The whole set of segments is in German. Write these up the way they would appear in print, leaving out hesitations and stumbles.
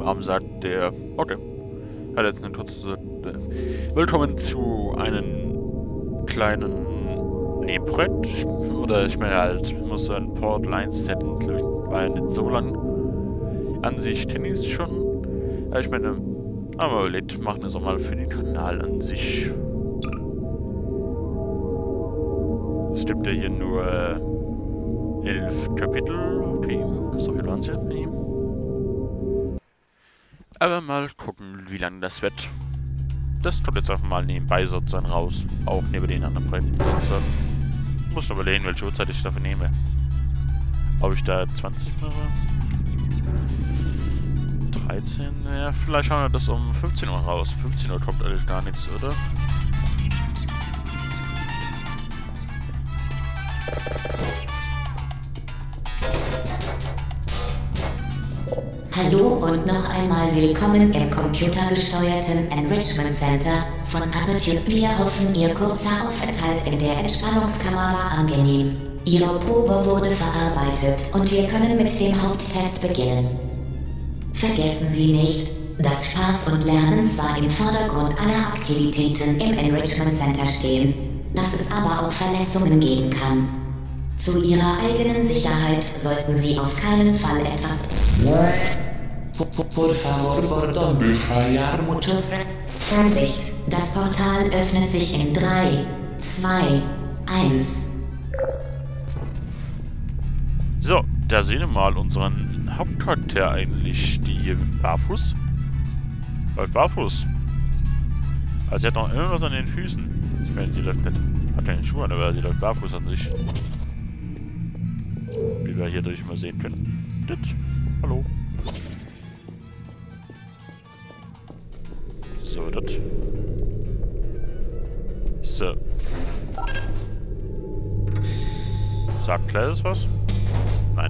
Arm sagt der, okay, hat jetzt eine kurze, willkommen zu einem kleinen Nebenprojekt, oder ich meine halt, ich muss so ein Portal 1 setzen, glaube ich, war ja nicht so lang. An sich kenne ich es schon, aber ich meine, aber überlegt, machen wir es auch mal für den Kanal an sich. Es gibt ja hier nur 11 Kapitel, okay, so viel waren es ja nicht. Aber mal gucken, wie lange das wird. Das kommt jetzt einfach mal nebenbei sozusagen raus, auch neben den anderen Projekten sozusagen. Ich muss überlegen, welche Uhrzeit ich dafür nehme. Ob ich da 20 mache? 13? Ja, vielleicht schauen wir das um 15 Uhr raus. 15 Uhr kommt eigentlich gar nichts, oder? Hallo und noch einmal willkommen im computergesteuerten Enrichment Center von Aperture. Wir hoffen, Ihr kurzer Aufenthalt in der Entspannungskammer war angenehm. Ihre Probe wurde verarbeitet und wir können mit dem Haupttest beginnen. Vergessen Sie nicht, dass Spaß und Lernen zwar im Vordergrund aller Aktivitäten im Enrichment Center stehen, dass es aber auch Verletzungen geben kann. Zu Ihrer eigenen Sicherheit sollten Sie auf keinen Fall etwas... Por favor, ¿por dónde fallar? Muchos... Vorsicht, das Portal öffnet sich in 3, 2, 1... So, da sehen wir mal unseren Hauptcharakter eigentlich, die barfuß. Barfuß. Also sie hat noch irgendwas an den Füßen. Ich meine, sie läuft nicht, hat keine Schuhe an, aber sie läuft barfuß an sich. Wie wir hier durch mal sehen können. Das. Hallo. So, das. So. Sagt Claire was? Nein.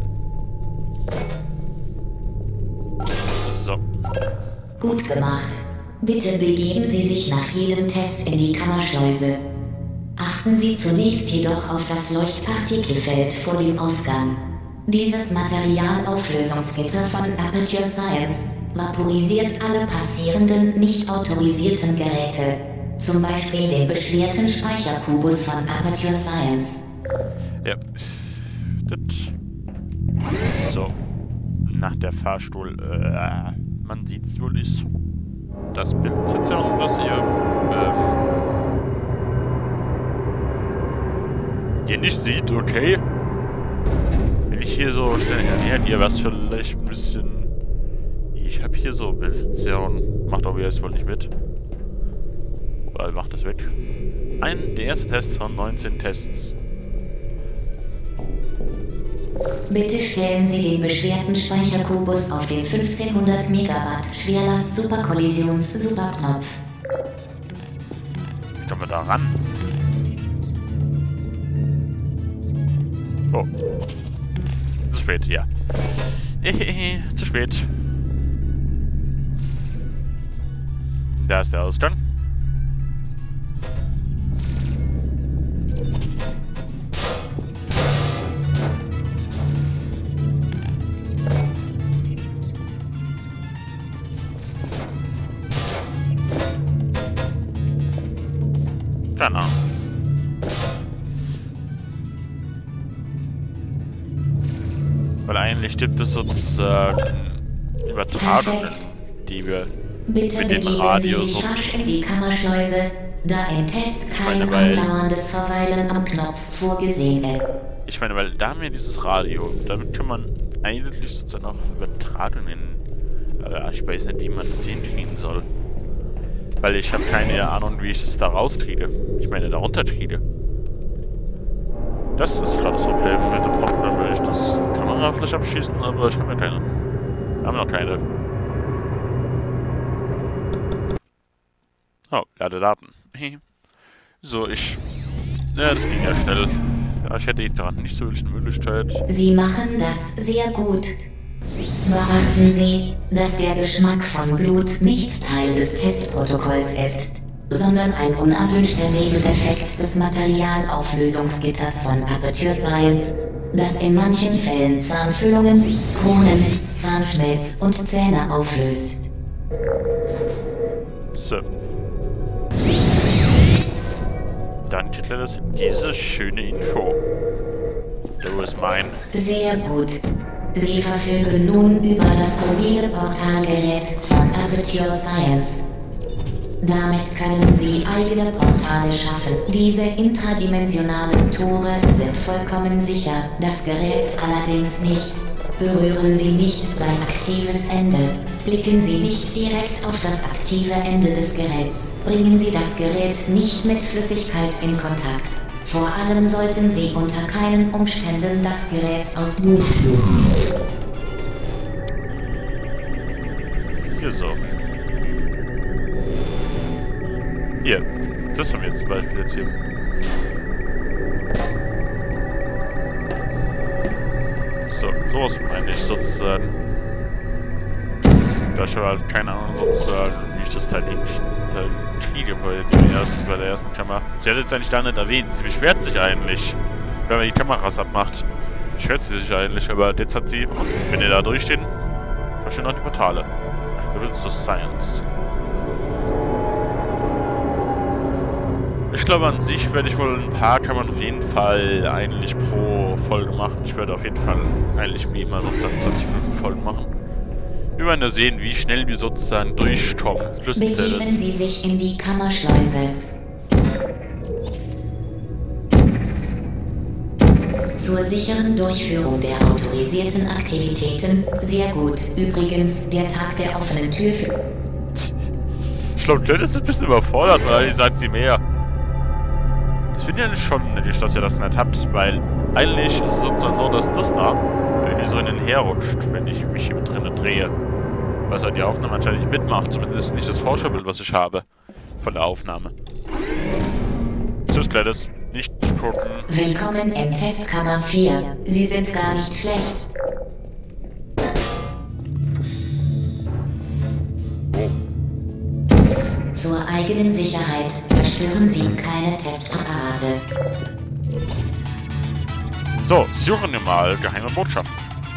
So. Gut gemacht. Bitte begeben Sie sich nach jedem Test in die Kammerschleuse. Achten Sie zunächst jedoch auf das Leuchtpartikelfeld vor dem Ausgang. Dieses Materialauflösungsgitter von Aperture Science vaporisiert alle passierenden, nicht autorisierten Geräte. Zum Beispiel den beschwerten Speicherkubus von Aperture Science. Ja. Das. So. Nach der Fahrstuhl, man sieht's wohl ist. Das Bild jetzt ja, dass ihr, ihr nicht sieht, okay. Wenn ich hier so schnell ernährt, ihr was vielleicht ein bisschen. Ich habe hier so Bildverzerrung. Macht auch jetzt wohl nicht mit. Weil macht das weg. Der erste Test von 19 Tests. Bitte stellen Sie den beschwerten Speicherkubus auf den 1500 Megawatt Schwerlast-Superkollisions-Superknopf. Wie kommen wir da ran? Oh. Zu spät, ja. Zu spät. Da ist der Ausgang. Keine Ahnung. Weil eigentlich gibt es sozusagen Übertragungen, die wir Bitte mit dem begeben Radio Sie sich so. rasch in die Kammerschleuse, da im Test kein andauerndes Verweilen am Knopf vorgesehen ist. Ich meine, weil da haben wir dieses Radio, damit kann man eigentlich sozusagen auch Übertragungen, ich weiß nicht, wie man das hinkriegen soll. Weil ich habe keine Ahnung, wie ich das da rauskriege. Ich meine, da runterkriege. Das ist klar das Problem. Mit dem Problem will ich das Kamera vielleicht abschießen, aber ich habe ja keine. Wir haben noch keine. Oh, lade Daten. So, ich... Ja, das ging ja schnell. Ja, ich hätte daran nicht so welche Möglichkeit. Sie machen das sehr gut. Beachten Sie, dass der Geschmack von Blut nicht Teil des Testprotokolls ist, sondern ein unerwünschter Nebeneffekt des Materialauflösungsgitters von Aperture Science. das in manchen Fällen Zahnfüllungen, Kronen, Zahnschmelz und Zähne auflöst. So. Danke, Kleines, für diese schöne Info. Du ist mein. Sehr gut. Sie verfügen nun über das mobile Portalgerät von Aperture Science. Damit können Sie eigene Portale schaffen. Diese intradimensionalen Tore sind vollkommen sicher, das Gerät allerdings nicht. Berühren Sie nicht sein aktives Ende. Blicken Sie nicht direkt auf das aktive Ende des Geräts. Bringen Sie das Gerät nicht mit Flüssigkeit in Kontakt. Vor allem sollten Sie unter keinen Umständen das Gerät aus dem Hier so. Hier. Das haben wir jetzt zum Beispiel jetzt hier. So, sowas meine ich sozusagen. Da ich aber halt keine Ahnung sozusagen, wie ich das Teil kriege bei der ersten Kamera. Sie hat jetzt eigentlich da nicht erwähnt, sie beschwert sich eigentlich, wenn man die Kameras abmacht. Beschwert sie sich eigentlich, aber jetzt hat sie, wenn ihr da durchstehen, verschwinden auch die Portale. Benutzt das Science. Ich glaube, an sich werde ich wohl ein paar Kammern auf jeden Fall eigentlich pro Folge machen. Ich werde auf jeden Fall eigentlich wie immer sozusagen 20 Minuten Folgen machen. Wir werden ja sehen, wie schnell wir sozusagen durchkommen. Begeben Sie sich in die Kammerschleuse. Zur sicheren Durchführung der autorisierten Aktivitäten. Sehr gut. Übrigens, der Tag der offenen Tür für... Ich glaube, Jen ist ein bisschen überfordert, weil die sagt sie mehr. Ich finde ja schon nett, dass ihr das nicht habt, weil eigentlich ist es sozusagen so, dass das da irgendwie so in den herrutscht, wenn ich mich hier mit drinnen drehe. Was halt die Aufnahme anscheinend nicht mitmacht, zumindest nicht das Vorschaubild, was ich habe von der Aufnahme. Tschüss, Gladys. Nicht gucken. Willkommen in Testkammer 4. Sie sind gar nicht schlecht. Oh. Zur eigenen Sicherheit zerstören Sie keine Testapparate. So, suchen wir mal geheime Botschaften.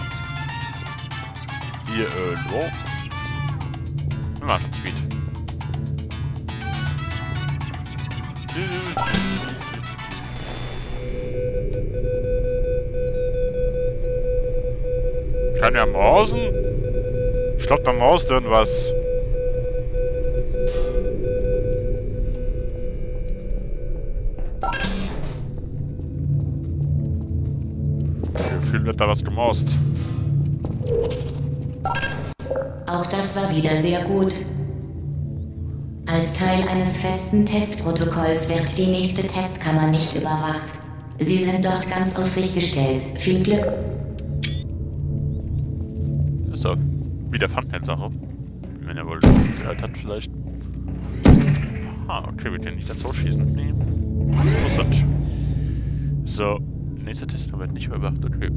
Hier, wo? Wir machen Speed. Kann ja morsen? Ich glaube, da morst irgendwas. Gefühl wird da was gemorst. Auch das war wieder sehr gut. Als Teil eines festen Testprotokolls wird die nächste Testkammer nicht überwacht. Sie sind dort ganz auf sich gestellt. Viel Glück. Ist doch wieder Thumbnail-Sache. Wenn er wohl gehört hat, vielleicht. Ah, okay, wir können nicht dazu schießen. Nee. Interessant. So, nächster Test wird nicht überwacht, okay.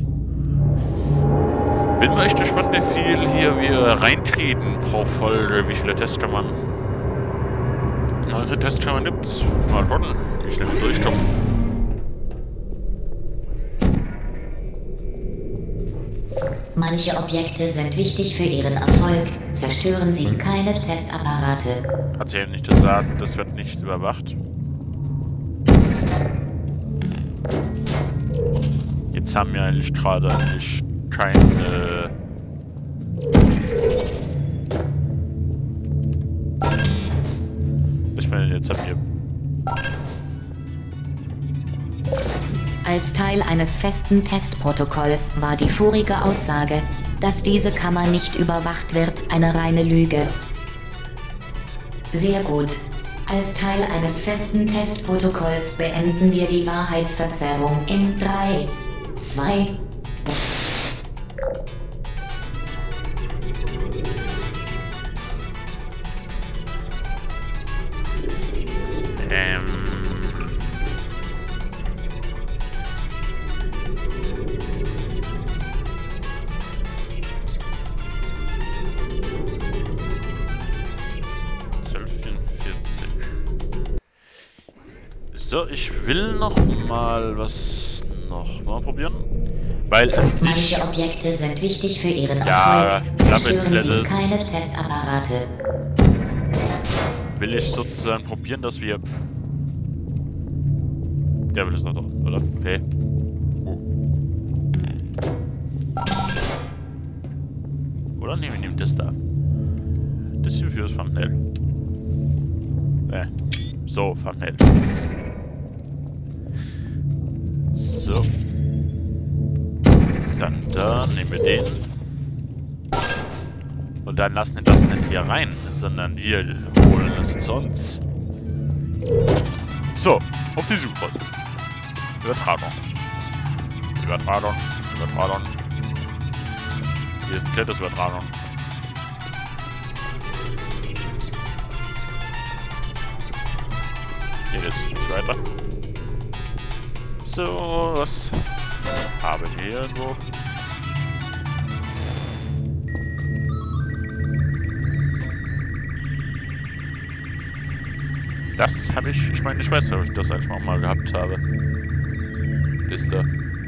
Bin mal echt gespannt, wie viel hier wir reinkriegen pro Folge, wie viele Testkammern. 19 Testkammern gibt's. Mal gucken, wie schnell wir durchkommen. Manche Objekte sind wichtig für ihren Erfolg. Zerstören Sie keine Testapparate. Hat sie ja nicht gesagt, das wird nicht überwacht. Jetzt haben wir eigentlich gerade keine... Ich meine, jetzt haben wir... Als Teil eines festen Testprotokolls war die vorige Aussage, dass diese Kammer nicht überwacht wird, eine reine Lüge. Sehr gut. Als Teil eines festen Testprotokolls beenden wir die Wahrheitsverzerrung in 3, 2... So, ich will noch mal was nochmal probieren. Weil an sich... Manche Objekte sind wichtig für ihren Ja, Erfolg. Zerstören damit Sie wird es- keine Testapparate. Will ich sozusagen probieren, dass wir... Der will es noch, oder? Okay. Oh. Oder nehmen wir nehmen das da. Das hier für das Thumbnail. So, Thumbnail. So. Dann da nehmen wir den. Und dann lassen wir das nicht hier rein, sondern wir holen es zu uns. So, auf die Suche. Übertragung. Übertragung. Übertragung. Hier ist ein kleines Übertragung. Hier geht's nicht weiter. So, was haben wir hier irgendwo? Das habe ich meine, ich weiß, ob ich das eigentlich mal gehabt habe. Das da.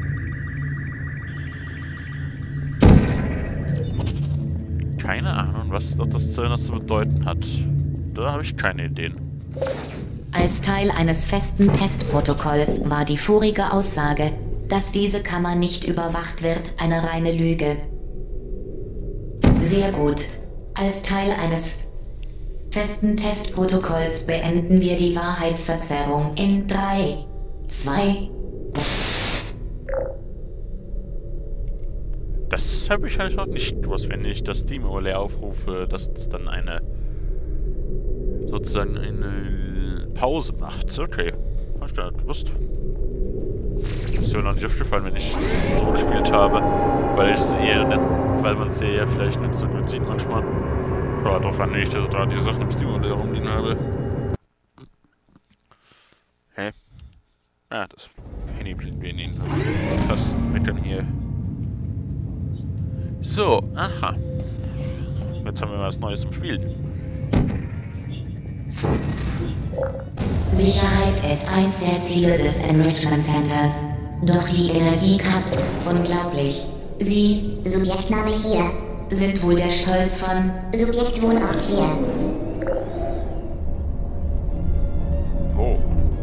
Keine Ahnung, was das zu bedeuten hat. Da habe ich keine Ideen. Als Teil eines festen Testprotokolls war die vorige Aussage, dass diese Kammer nicht überwacht wird, eine reine Lüge. Sehr gut. Als Teil eines festen Testprotokolls beenden wir die Wahrheitsverzerrung in 3, 2... Das habe ich halt noch nicht gewusst, wenn ich das Steam-Overlay aufrufe, dass es dann sozusagen eine Pause macht. Okay, hast du nicht gewusst. Ist mir noch nicht aufgefallen, wenn ich so gespielt habe, weil ich es eher nicht, weil man es ja vielleicht nicht so gut sieht manchmal. Ja, darauf an, dass ich da die Sachen im Steam-Overlay rumliegen habe. Hä? Ah, das Handy blieb in ihn. Das meckern hier. So, aha. Jetzt haben wir was Neues im Spiel. Sicherheit ist eins der Ziele des Enrichment Centers. Doch die Energiekapsel, unglaublich. Sie, Subjektname hier. sind wohl der Stolz von... Subjektwohnort hier. Oh.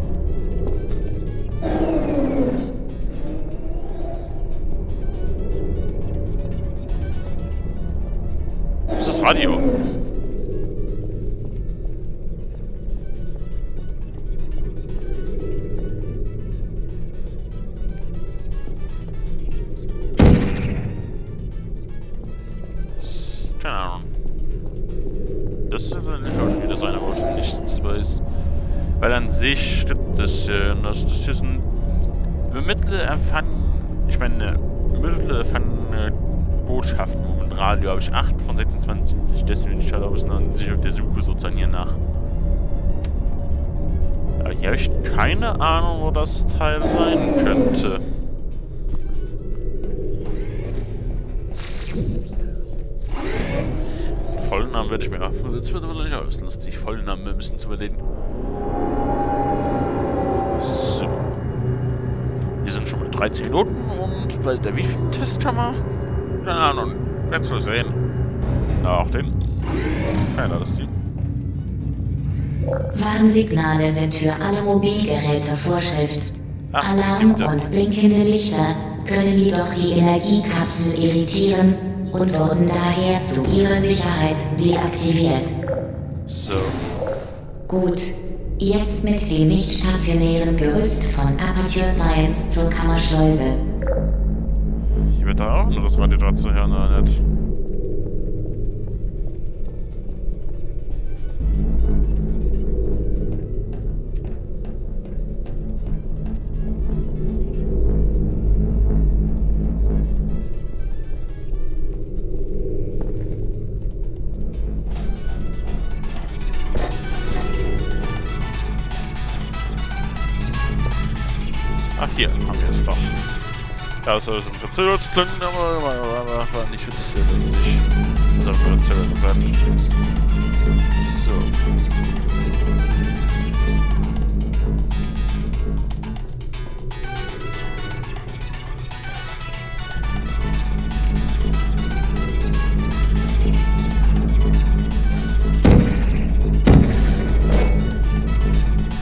Das ist das Radio. Keine Ahnung. Das wird ein Hörspiel sein, aber ich nichts weiß. Weil an sich stimmt das ja, dass das hier sind mittelempfangene Botschaften. Im Radio habe ich 8 von 26. Deswegen bin ich halt auch ein bisschen an sich auf der Suche sozusagen hier nach. Aber hier habe ich keine Ahnung, wo das Teil sein könnte. Vollen Namen werde ich mir auch. Jetzt wird aber nicht alles lustig, vollen Namen ein bisschen zu überlegen. So. Wir sind schon bei 13 Minuten und bei der wievielten Test haben wir? Keine Ahnung. Jetzt mal sehen. Da auch den. Keiner das Ding. Warnsignale sind für alle Mobilgeräte Vorschrift. Ach, Alarm 7. und blinkende Lichter können jedoch die Energiekapsel irritieren und wurden daher zu ihrer Sicherheit deaktiviert. So. Gut, jetzt mit dem nicht stationären Gerüst von Aperture Science zur Kammerschleuse. Hier wird da auch nur das Radio dran zu hören, oder nicht? Ach, hier haben wir es doch. Ja, das soll ein verzögert klingen, aber war nicht verzögert an sich. Das hat verzögert gesagt. So.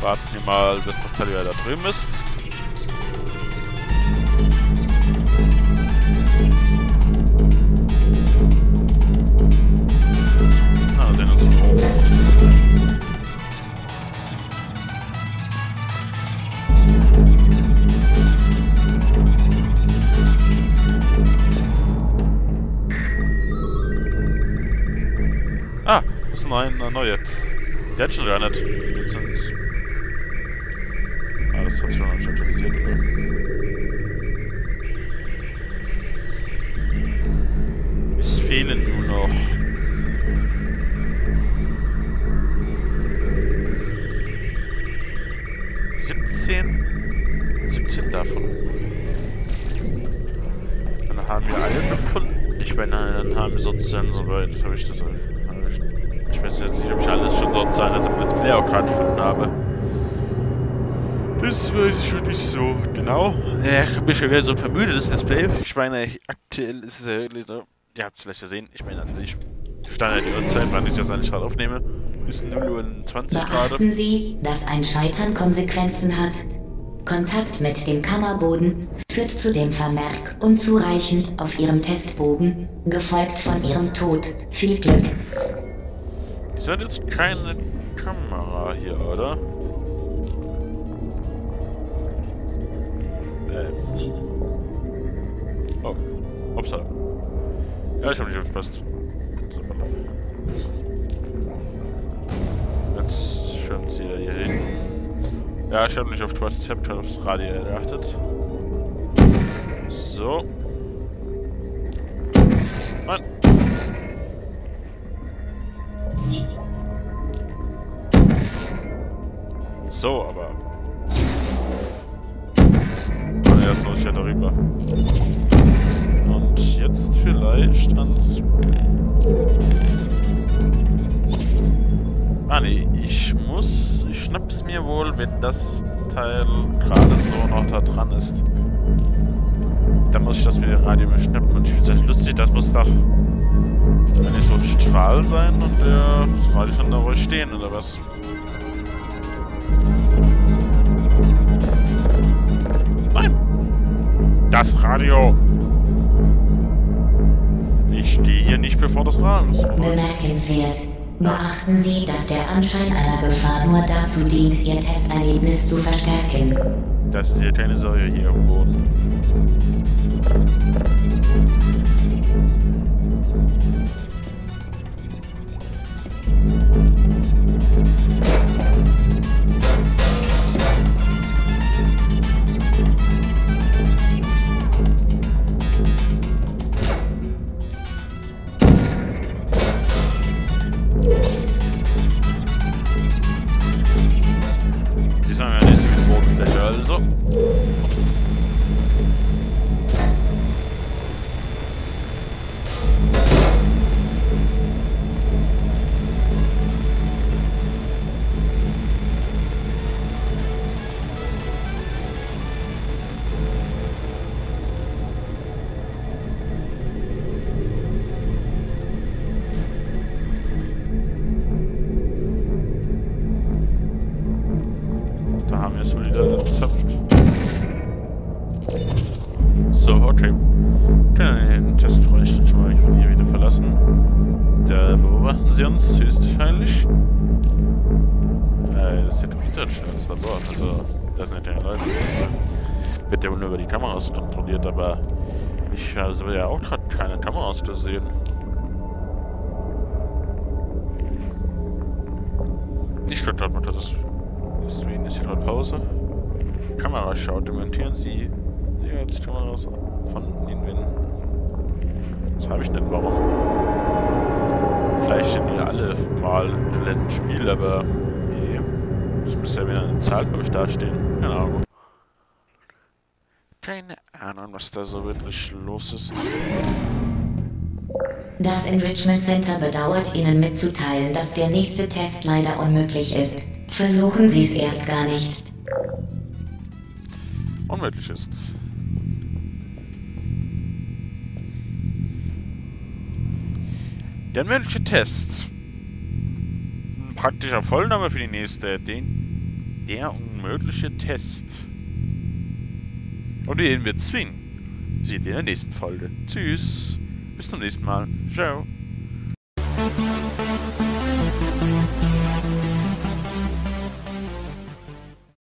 warten wir mal, bis das Teil wieder da drüben ist. Na, sehen uns oben. Ah, das ist eine neue. Der hat schon gar nicht. Jetzt sind's. Ah, das hat schon aktualisiert, oder? Es fehlen nur noch 17 davon. Dann haben wir alle gefunden. Ich meine, dann haben wir sozusagen soweit, habe ich das. Ich weiß jetzt nicht, ob ich alles schon dort sein, als im Let's Play auch gerade gefunden habe. Das weiß ich schon nicht so genau. Ja, ich bin schon wieder so vermüdet, das Let's Play. Ich meine, aktuell ist es ja wirklich so. Ihr habt es vielleicht gesehen. Ich meine, an sich stand ja die Uhrzeit, wann ich das eigentlich gerade aufnehme. Ist 0:20 Uhr gerade. Beachten Sie, dass ein Scheitern Konsequenzen hat. Kontakt mit dem Kammerboden führt zu dem Vermerk unzureichend auf Ihrem Testbogen, gefolgt von Ihrem Tod. Viel Glück. Es hat jetzt keine Kamera hier, oder? Oh, upsala. Ja, ich hab nicht aufgepasst. Jetzt schwimmt sie hier hin. Ja, ich habe nicht auf WhatsApp, ich habe aufs Radio geachtet. So. Nein. So, aber. Und erst muss ich ja darüber. Und jetzt vielleicht ans. Ah ne, ich schnapp's mir wohl, wenn das Teil gerade so noch da dran ist. Dann muss ich das mit dem Radio mir schnappen und ich finde es echt lustig, das muss doch eigentlich so ein Strahl sein und das Radio kann da ruhig stehen oder was? Nein! Das Radio! Ich stehe hier nicht bevor das Radio ist. Bemerkenswert. Beachten Sie, dass der Anschein einer Gefahr nur dazu dient, Ihr Testerlebnis zu verstärken. Das ist ja keine Säure hier am Boden. Also. Da haben wir es wohl wieder gezapft. So, okay. Den Test bräuchte ich schon mal von hier wieder verlassen. Da beobachten sie uns höchstwahrscheinlich. Das ist ja das Labor, also das sind ja keine Leute. Das wird ja nur über die Kameras kontrolliert, aber ich habe ja auch gerade keine Kameras gesehen. Nicht stört man das. Deswegen ist hier gerade Pause. Kamera schaut, dementieren Sie Sicherheitskameras von den Wänden. Das habe ich nicht, warum? Vielleicht sind die alle mal im letzten Spiel, aber nee. Es müsste ja wieder eine Zahl, glaube ich, dastehen. Keine Ahnung. Keine Ahnung, was da so wirklich los ist. Das Enrichment Center bedauert Ihnen mitzuteilen, dass der nächste Test leider unmöglich ist. Versuchen Sie es erst gar nicht. Unmöglich ist. Der unmögliche Test. Ein praktischer Vollname für die nächste. Den Der unmögliche Test. Und den wir zwingen. Seht ihr in der nächsten Folge. Tschüss. Bis zum nächsten Mal. Ciao.